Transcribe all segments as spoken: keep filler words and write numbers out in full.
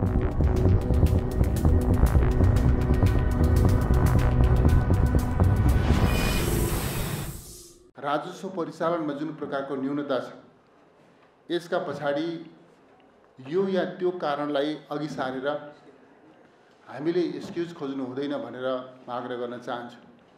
राजस्व परिचालनमा जुन प्रकारको न्यूनता छ, यसका पछाडि यो या त्यो कारणलाई अघि सारेर हामीले एक्सक्युज खोज्नु हुँदैन भनेर आग्रह गर्न चाहन्छु।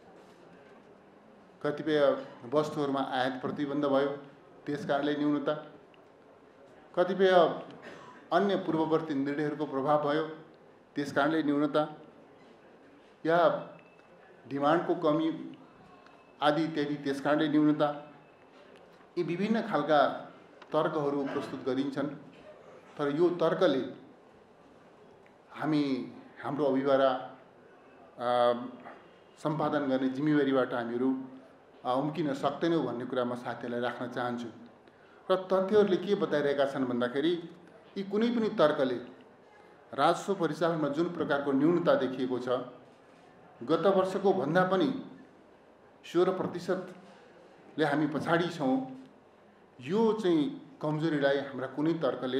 कतिपय वस्तुहरूमा आयात प्रतिबन्ध भयो, त्यस कारणले न्यूनता, कतिपय अन्य पूर्ववर्ती निर्णयहरूको प्रभाव भयो, त्यस कारणले न्यूनता, या डिमान्डको कमी आदि इत्यादि, त्यस कारणले न्यूनता, यी विभिन्न खालका तर्कहरू प्रस्तुत गरिन्छन्। तर यो तर्कले हामी हाम्रो अभिभारा सम्पादन गर्ने जिम्मेवारीबाट हामीहरू उम्किन सक्दैनौँ भन्ने कुरा म साथीहरूलाई राख्न चाहन्छु। र तथ्यहरूले के बताइरहेका छन् भन्दाखेरि यी कुनै पनि तर्कले राजस्व परिचालनमा जुन प्रकारको न्यूनता देखिएको छ, गत वर्षको भन्दा पनि सोह्र प्रतिशतले हामी पछाडि छौँ, यो चाहिँ कमजोरीलाई हाम्रा कुनै तर्कले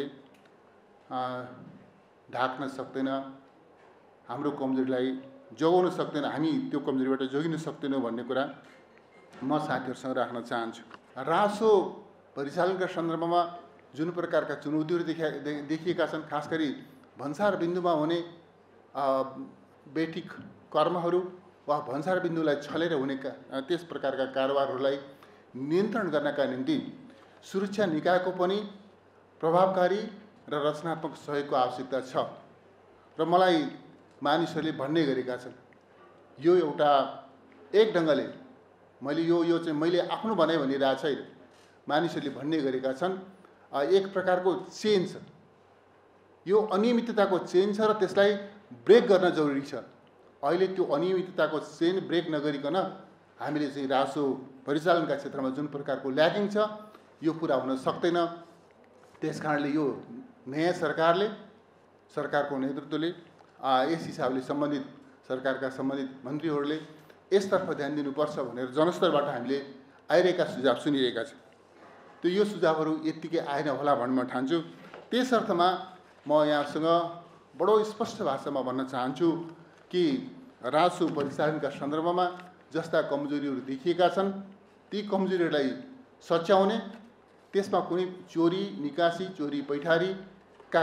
ढाक्न सक्दैन, हाम्रो कमजोरीलाई जोगाउन सक्दैन, हामी त्यो कमजोरीबाट जोगिन सक्दैनौँ भन्ने कुरा म साथीहरूसँग राख्न चाहन्छु। राजस्व परिचालनका सन्दर्भमा जुन प्रकारका चुनौतीहरू देखिए देखिएका छन्, खास गरी भन्सार बिन्दुमा हुने बेठिक कर्महरू वा भन्सार बिन्दुलाई छलेर हुने त्यस प्रकारका कारोबारहरूलाई नियन्त्रण गर्नका निम्ति सुरक्षा निकायको पनि प्रभावकारी र रचनात्मक सहयोगको आवश्यकता छ। र मलाई मानिसहरूले भन्ने गरेका छन्, यो एउटा एक ढङ्गले मैले यो यो चाहिँ मैले आफ्नो भनाइ भनिरहेको छैन, मानिसहरूले भन्ने गरेका छन् एक प्रकारको चेन छ, यो अनियमितताको चेन छ र त्यसलाई ब्रेक गर्न जरुरी छ। अहिले त्यो अनियमितताको चेन ब्रेक नगरिकन हामीले चाहिँ राजस्व परिचालनका क्षेत्रमा जुन प्रकारको ल्याकिङ छ, यो पुरा हुन सक्दैन। त्यस कारणले यो नयाँ सरकारले सरकारको नेतृत्वले यस हिसाबले सम्बन्धित सरकारका सम्बन्धित मन्त्रीहरूले यसतर्फ ध्यान दिनुपर्छ भनेर जनस्तरबाट हामीले आइरहेका सुझाव सुनिरहेका छौँ। त्यो यो सुझावहरू यत्तिकै आएन होला भन्ने म ठान्छु। त्यस अर्थमा म यहाँसँग बडो स्पष्ट भाषामा भन्न चाहन्छु कि राजस्व परिचालनका सन्दर्भमा जस्ता कमजोरीहरू देखिएका छन्, ती कमजोरीहरूलाई सच्याउने, त्यसमा कुनै चोरी निकासी, चोरी पैठारीका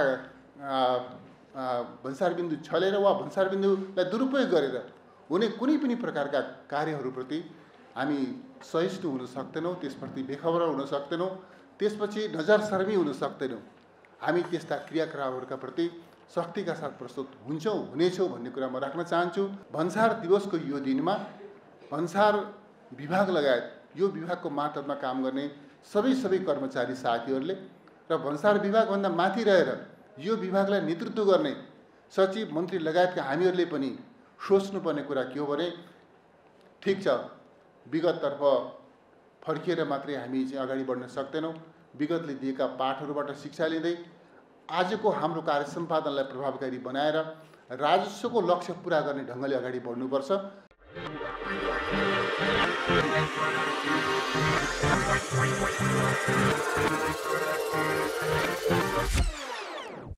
भन्सार बिन्दु छलेर वा भन्सार बिन्दुलाई दुरुपयोग गरेर हुने कुनै पनि प्रकारका कार्यहरूप्रति हामी सहिष्णु हुन सक्दैनौँ, त्यसप्रति बेखबर हुन सक्दैनौँ, त्यसपछि नजरसर्मी हुन सक्दैनौँ। हामी त्यस्ता क्रियाकलापहरूका प्रति शक्तिका साथ प्रस्तुत हुन्छौँ, हुनेछौँ भन्ने कुरा म राख्न चाहन्छु। भन्सार दिवसको यो दिनमा भन्सार विभाग लगायत यो विभागको मातहतमा काम गर्ने सबै सबै कर्मचारी साथीहरूले र भन्सार विभागभन्दा माथि रहेर यो विभागलाई नेतृत्व गर्ने सचिव, मन्त्री लगायतका हामीहरूले पनि सोच्नुपर्ने कुरा के हो भने, ठिक छ, विगततर्फ फर्किएर मात्रै हामी चाहिँ अगाडि बढ्न सक्दैनौँ। विगतले दिएका पाठहरूबाट शिक्षा लिँदै आजको हाम्रो कार्य सम्पादनलाई प्रभावकारी बनाएर राजस्वको लक्ष्य पुरा गर्ने ढङ्गले अगाडि बढ्नुपर्छ। We'll be right back.